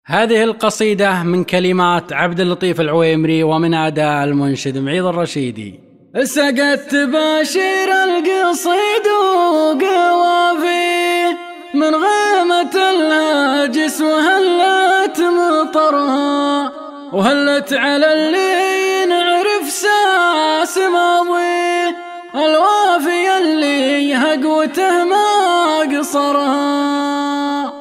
هذه القصيدة من كلمات عبد اللطيف العويمري ومن أداء المنشد معيض الرشيدي. سقت بشير القصيد وقوافي من غيمة الهاجس وهلت مطرها، وهلت على اللي نعرف ساس ماضي الوافي اللي هقوته ما قصرها.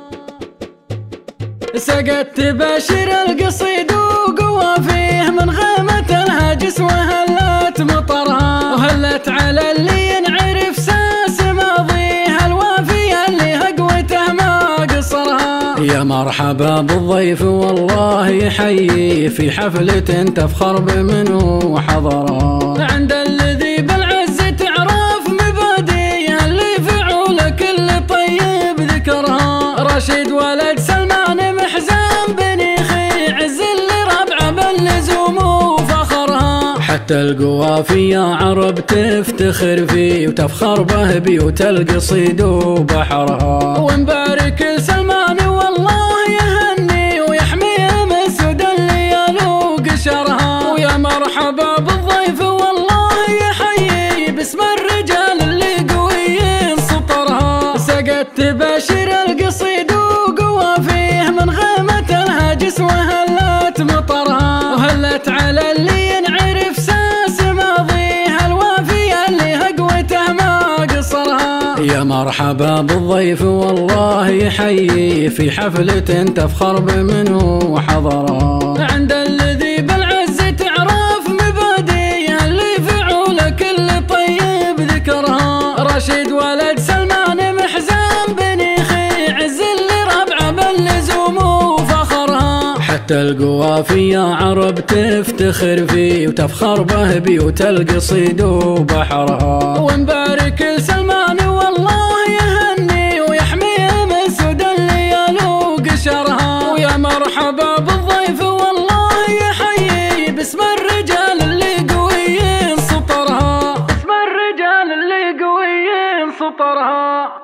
سقت بشير القصيد وقوافيه من غيمة الهاجس وهلت مطرها، وهلت على اللي ينعرف ساس ماضيه الوافي اللي هقوته ما قصرها. يا مرحبا بالضيف والله يحيي في حفلة تفخر بمنه وحضرها، عند الذي بالعز تعرف مباديه اللي فعول كل طيب ذكرها. رشيد ولد سلمان محزان بني خي عز اللي ربعه باللزوم وفخرها. حتى القوافي يا عرب تفتخر فيه وتفخر به بيوت القصيد وبحرها. ونبارك لسلمان والله يهني ويحميه من سود الليال وقشرها. ويا مرحبا بالضيف والله يحيي باسم الرجال اللي قويين سطرها. سقت بشير القصيد وقوافيه من غيمة الهاجس وهلت مطرها، وهلت على اللي ينعرف ساس ماضيه الوافي اللي هقوته ما قصرها. يا مرحبا بالضيف والله يحيي في حفلة تفخر بمنه وحضرها، عند الذي بالعز تعرف مباديه اللي فعول كل طيب ذكرها. رشيد ولد سلمان محزان بني خي عز اللي ربعه باللزوم وفخرها. حتى القوافي يا عرب تفتخر فيه وتفخر به بيوت القصيد وبحرها. ونبارك لسلمان والله يهني ويحميه من سود الليال وقشرها. ويا مرحبا بالضيف والله يحيي باسم الرجال اللي قويين سطرها. باسم الرجال اللي قويين سطرها.